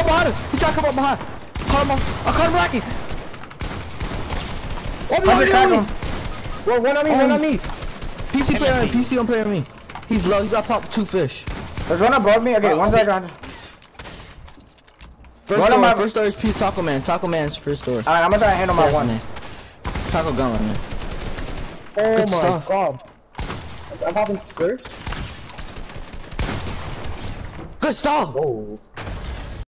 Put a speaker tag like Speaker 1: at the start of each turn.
Speaker 1: up behind him. He's trying to come up behind. Caught him off. I caught him lacking. Oh, me.
Speaker 2: Well, one on me.
Speaker 1: PC player on me. PC don't play on me. He's low. He's got popped 2 fish.
Speaker 2: There's one above me. Okay, one second.
Speaker 1: First door is Peace Taco Man. Taco Man's first door.
Speaker 2: Alright, I'm gonna try to handle my one.
Speaker 1: Taco gun, man.
Speaker 2: Oh
Speaker 1: Good
Speaker 2: my
Speaker 1: stuff.
Speaker 2: god. I'm popping first.
Speaker 1: Good stuff.
Speaker 2: Oh.